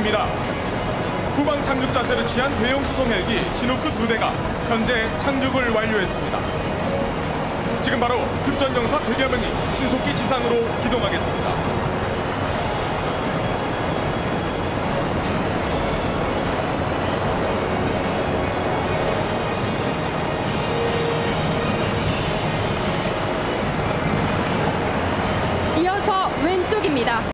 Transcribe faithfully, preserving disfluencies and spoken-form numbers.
중입니다. 후방 착륙 자세를 취한 대형 수송 헬기 시누크 두 대가 현재 착륙을 완료했습니다. 지금 바로 특전용사 백여 명이 신속히 지상으로 이동하겠습니다. 이어서 왼쪽입니다.